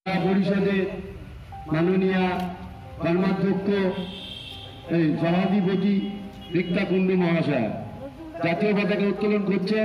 পরিষদে মাননীয় কর্মাধ্যক্ষ সভাধিপতি রিক্তা কুন্ডু মহাশয় জাতীয় পতাকা উত্তোলন করছেন।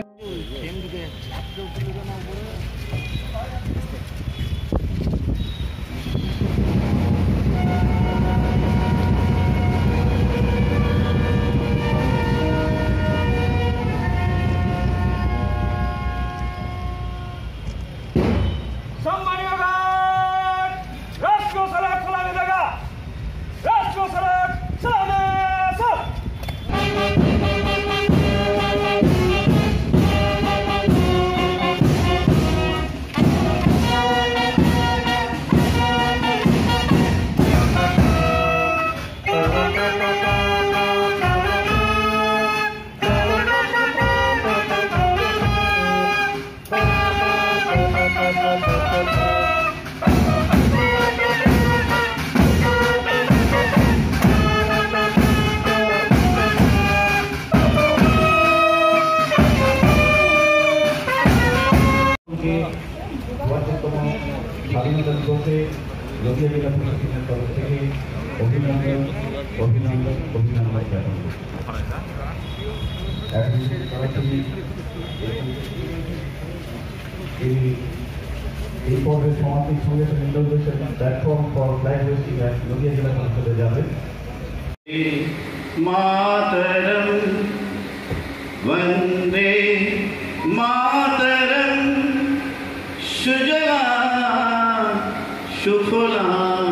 স্বাধীনতা দিবসে নদিয়া জেলা প্রশাসনের তরফ থেকে অভিনন্দন অভিনন্দন অভিনন্দন জ্ঞাপন এই পর্বের সমাপ্তির সঙ্গে intervention platform for flag hoisting Nadia জেলা পরিষদে যাবে। মাতরম বন্দে মাতরম সুজলা সুফলা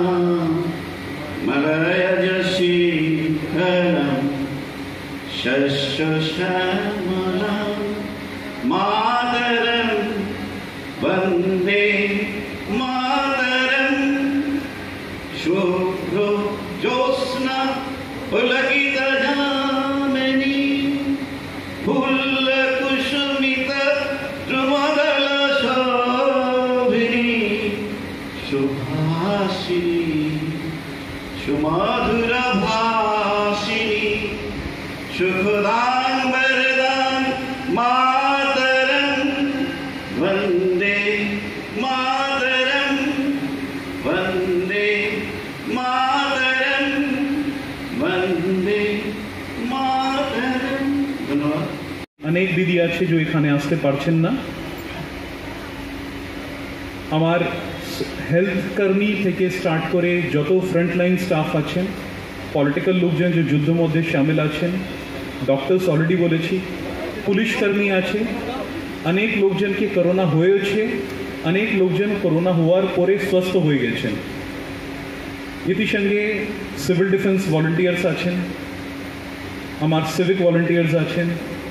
মলয়জ শীতলম শস্য শ্যামলম মাতরম বন্দে মাতরম শুভ্র জ্যোৎস্না পুলকিত যামিনী ফুল্ল কুসুমিত দ্রুমদল শোভিনী সুভাষিনী সুমধুর ভাষিনী সুখদান বরদান মাতরম বন্দে মাতরম বন্দে মাতরম বন্দে মাতরম। ধন্যবাদ। अनेक दीदी আছে जो এখানে আসতে পারছেন না। আমার হেলথ কর্মী থেকে স্টার্ট করে যত ফ্রন্টলাইন স্টাফ আছেন, পলিটিক্যাল লোকজন যে যুদ্ধ মধ্যে শামিল আছেন, ডক্টরস অলরেডি বলেছি, পুলিশ কর্মী আছে, অনেক লোকজনকে করোনা হয়েছে, অনেক লোকজন করোনা হওয়ার পরে সুস্থ হয়ে গেছেন। এর সঙ্গে সিভিল ডিফেন্স ভলান্টিয়ার্স আছেন, আমার সিভিক ভলান্টিয়ার্স আছেন,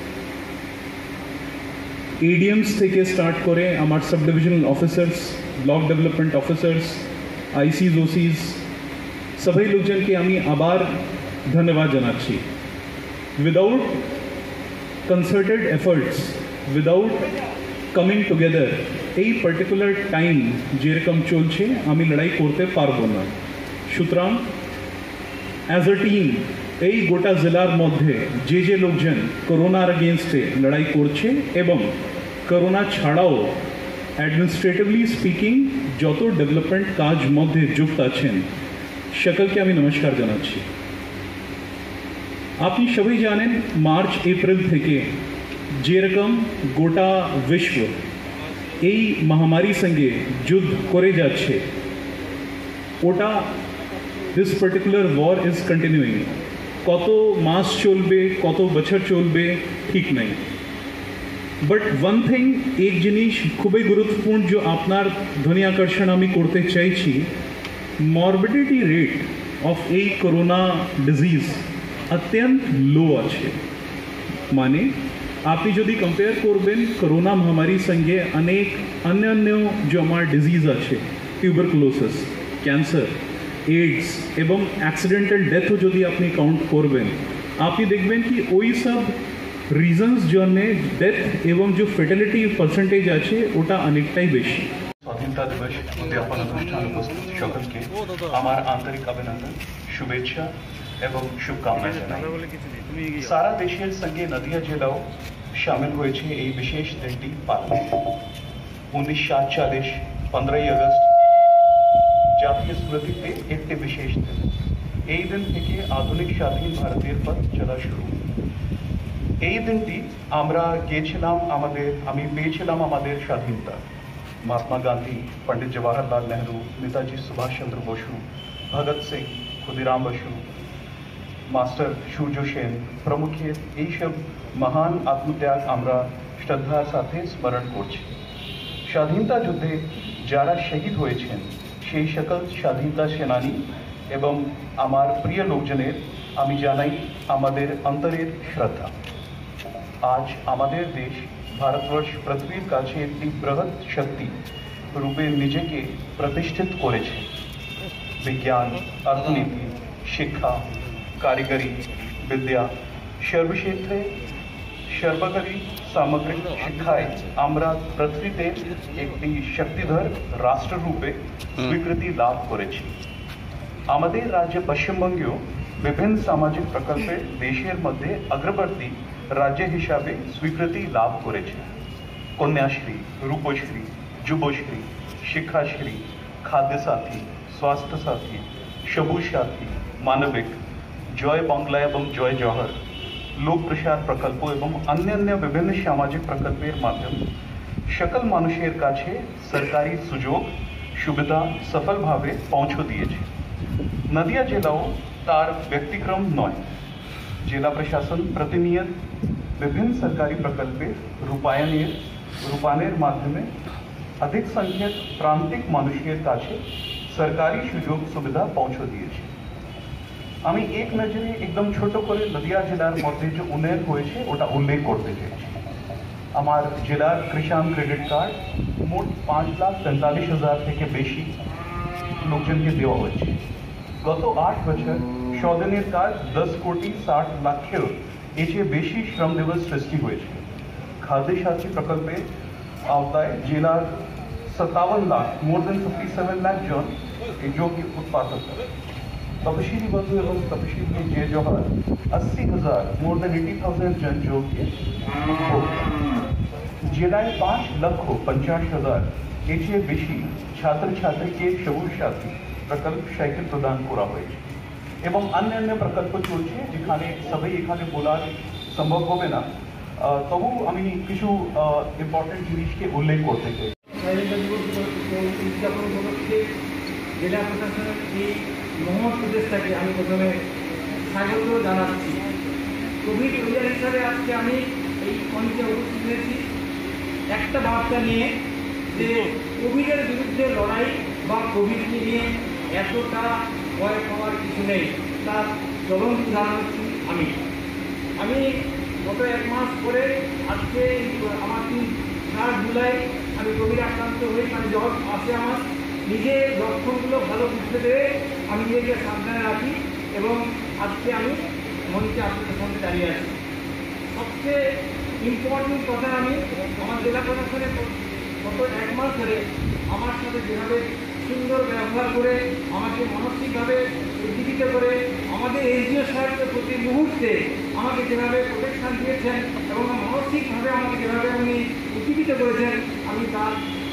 एडीएम्स থেকে স্টার্ট করে আমার sub divisional officers, block development officers, ICs OCs সবাই লোকজনকে আমি আবার ধন্যবাদ জানাচ্ছি। Without concerted efforts, without coming together এই পার্টিকুলার টাইম যেরকম চলছে আমি লড়াই করতে পারবো না। সুতরাং অ্যাজ আ টিম এই গোটা জেলার মধ্যে যে লোকজন করোনার এগেনস্টে লড়াই করছে এবং করোনা ছাড়াও অ্যাডমিনিস্ট্রেটিভলি স্পিকিং যত ডেভেলপমেন্ট কাজ মধ্যে যুক্ত আছেন সকলকে আমি নমস্কার জানাচ্ছি। আপনি সবাই জানেন মার্চ এপ্রিল থেকে যেরকম গোটা বিশ্ব এই মহামারীর সঙ্গে যুদ্ধ করে যাচ্ছে, ওটা this particular war is continuing. কত মাস চলবে, কত বছর চলবে ঠিক নাই। বাট ওয়ান থিং, এক জিনিস খুবই গুরুত্বপূর্ণ যে আপনার ধ্বনি আকর্ষণ আমি করতে চাইছি, মরবিডিটি রেট অফ এই করোনা ডিজিজ অত্যন্ত লো আছে। মানে আপনি যদি কম্পেয়ার করবেন করোনা মহামারীর সঙ্গে অনেক অন্যান্য যে আমার ডিজিজ আছে, টিউবারকুলোসিস, ক্যান্সার, এইডস এবং অ্যাক্সিডেন্টাল ডেথও যদি আপনি কাউন্ট করবেন, আপনি দেখবেন কি ওই সব রিজনস জন্য ডেথ এবং যে ফেটালিটি পার্সেন্টেজ আছে ওটা অনেকটাই বেশি। স্বাধীনতা দিবস উদ্যাপন অনুষ্ঠান উপস্থিত সকলকে আমার আন্তরিক অভিনন্দন, শুভেচ্ছা এবং শুভকামনা জানাই। সারা দেশের সঙ্গে নদিয়া জেলাও शामिल হয়েছে এই বিশেষ দিনটি পালনে। 1947 15 আগস্ট স্মৃতিতে একটি বিশেষ দিন। এই দিন থেকে আধুনিক স্বাধীন ভারতের পথ চলা শুরু। এই দিনটি আমি পেয়েছিলাম আমাদের স্বাধীনতা। महात्मा गांधी, पंडित जवाहरलाल नेहरू, नेताजी सुभाष चंद्र बसु, भगत सिंह, खुदीराम बसु, मास्टर सूर्य सेन प्रमुखेर এই সব মহান আত্মত্যাগ আমরা শ্রদ্ধার সাথে স্মরণ করছি। স্বাধীনতা যুদ্ধে যারা শহীদ হয়েছেন সেই সকল স্বাধীনতা সেনানী এবং আমার প্রিয় লোকজনের আমি জানাই আমাদের অন্তরের শ্রদ্ধা। আজ আমাদের দেশ ভারতবর্ষ পৃথিবীর কাছে একটি বৃহৎ শক্তি রূপে নিজেকে প্রতিষ্ঠিত করেছে। বিজ্ঞান, অর্থনীতি, শিক্ষা, কারিগরি বিদ্যা সর্বক্ষেত্রে সর্বকারী সামগ্রিক শিক্ষায় আমরা পৃথিবীতে একটি শক্তিধর রাষ্ট্ররূপে স্বীকৃতি লাভ করেছি। আমাদের রাজ্য পশ্চিমবঙ্গেও বিভিন্ন সামাজিক প্রকল্পে দেশের মধ্যে অগ্রবর্তী রাজ্য হিসাবে স্বীকৃতি লাভ করেছে। কন্যাশ্রী, রূপশ্রী, যুবশ্রী, শিক্ষাশ্রী, খাদ্যসাথী, স্বাস্থ্য সাথী, সবুজ সাথী, মানবিক, জয় বাংলা এবং জয় জওহর, লোক প্রসার প্রকল্প এবং অন্যান্য বিভিন্ন সামাজিক প্রকল্পের মাধ্যমে সকল মানুষের কাছে সরকারি সুযোগ সুবিধা সফলভাবে পৌঁছে দিয়েছে। নদিয়া জেলাও তার ব্যতিক্রম নয়। জেলা প্রশাসন প্রতিনিয়ত বিভিন্ন সরকারি প্রকল্পে রূপায়ণের মাধ্যমে অধিক সংখ্যক প্রান্তিক মানুষের কাছে সরকারি সুযোগ সুবিধা পৌঁছে দিয়েছে। আমি এক নজরে একদম ছোট করে নদিয়া জেলার মধ্যে যে উন্নয়ন হয়েছে ওটা উল্লেখ করতে চাইছি। আমার জেলার কিষাণ ক্রেডিট কার্ড মোট 5,45,000 থেকে বেশি লোকজনকে দেওয়া হয়েছে। গত 8 বছর 100 দিনের কাজ 10 কোটি 60 লাখের এর চেয়ে বেশি শ্রম দিবস সৃষ্টি হয়েছে। খাদ্য সাথী প্রকল্পের আওতায় জেলার 57 লাখ মোর দেন 57 লাখ জন যোগ্য উৎপাদক। তপশিলি বন্ধু এবং তপশিলি যে জওহর 80,000 মোর দেন 80,000 জন যোগ্য উপভোক্তা। জেলায় 5,50,000 এর চেয়ে বেশি ছাত্রছাত্রীকে সবুজ সাথী প্রকল্প সাইকেল প্রদান করা হয়েছে এবং অন্যান্য প্রকল্প চলছে যেখানে সবাই এখানে বলার সম্ভব হবে না। তবু আমি কিছু ইম্পর্টেন্ট জিনিসকে উল্লেখ করতে চাই। স্বাধীনতা দিবস উদযাপন উপলক্ষে জেলা প্রশাসনের এই মহৎ প্রচেষ্টাকে আমি প্রথমে স্বাগত জানাচ্ছি। কোভিড ওয়ারিয়ার হিসাবে আজকে আমি এই মঞ্চে উপস্থিত হয়েছি একটা বার্তা নিয়ে যে কোভিডের বিরুদ্ধে লড়াই বা কোভিডকে নিয়ে এতটা ভয় পাওয়ার কিছু নেই, তার জ্বলন্ত উদাহরণ হচ্ছি আমি গত 1 মাস পরে আজকে আমার 4 জুলাই আমি কোভিড আক্রান্ত হই, মানে জ্বর আসে আমার। নিজের লক্ষণগুলো ভালো বুঝতে পেরে আমি নিজেকে সাবধানে রাখি এবং আজকে আমি মঞ্চে আপনাদের সামনে দাঁড়িয়ে আছি। সবচেয়ে ইম্পর্টেন্ট কথা, আমি আমার জেলা প্রশাসনের গত 1 মাস ধরে আমার সাথে যেভাবে সুন্দর ব্যবহার করে আমাকে মানসিকভাবে উজ্জীবিত করে আমাদের এনজিও সাহেবকে প্রতি মুহূর্তে আমাকে যেভাবে প্রোটেকশান দিয়েছেন এবং মানসিকভাবে আমাকে যেভাবে উনি উজ্জীবিত করেছেন আমি তার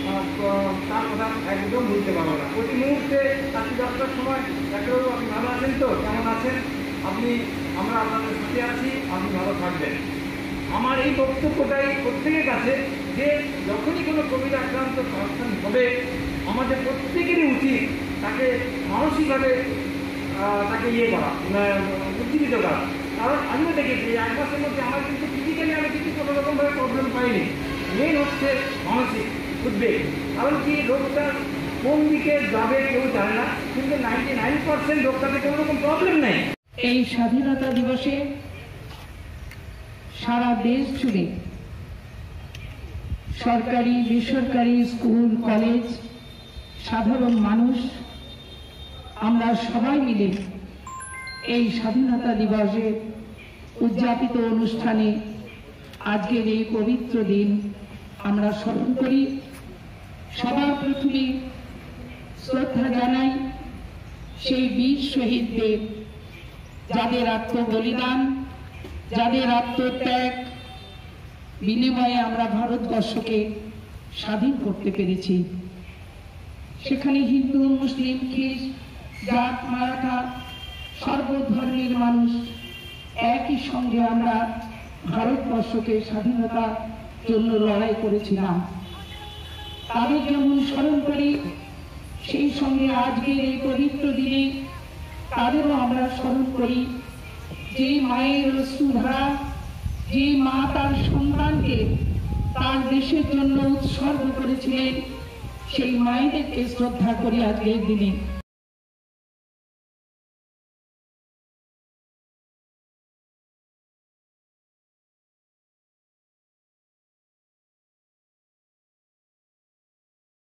কথা একদম ভুলতে পারবো না। প্রতি মুহূর্তে চাকরি যাত্রার সময় ডাক্তারবাবু আপনি ভালো আছেন তো, কেমন আছেন আমরা আপনাদের সাথে আছি, আপনি ভালো থাকবেন। আমার এই বক্তব্যটাই প্রত্যেকের কাছে যে যখনই কোনো কোভিড আক্রান্ত পার্সন হবে আমাদের প্রত্যেকেরই উচিত তাকে মানসিকভাবে তাকে উজ্জীবিত করা। কারণ আমিও দেখেছি 1 মাসের মধ্যে আমার কিন্তু ফিজিক্যালি আমি কিন্তু কোনো রকমভাবে প্রবলেম পাইনি। মেন হচ্ছে মানসিক উদ্বেগ। কারণ কি রোগটা কোন দিকে যাবে কেউ জানে না, কিন্তু 99% রোগটাতে কোনো রকম প্রবলেম নেই। এই স্বাধীনতা দিবসে সারা দেশ জুড়ে সরকারি বেসরকারি স্কুল কলেজ সাধারণ মানুষ আমরা সবাই মিলে এই স্বাধীনতা দিবসের উদযাপিত অনুষ্ঠানে আজকের এই পবিত্র দিন আমরা স্মরণ করি। সবার প্রথমে শ্রদ্ধা জানাই সেই বীর শহীদদের, যাদের আত্মবলিদান, যাদের আত্মত্যাগ বিনিময়ে আমরা ভারতবর্ষকে স্বাধীন করতে পেরেছি। সেখানে হিন্দু, মুসলিম, খ্রিস্ট জাত মারাঠা সর্বধর্মের মানুষ একই সঙ্গে আমরা ভারতবর্ষকে স্বাধীনতার জন্য লড়াই করেছিলাম। তাদের যেমন স্মরণ করি, সেই সঙ্গে আজকের এই পবিত্র দিনে তাদেরও আমরা স্মরণ করি। যে মায়ের অশ্রুধারা, যে মা তার সন্তানকে তার দেশের জন্য উৎসর্গ করেছিলেন, সেই মায়েদেরকে শ্রদ্ধা করি আজকের দিনে।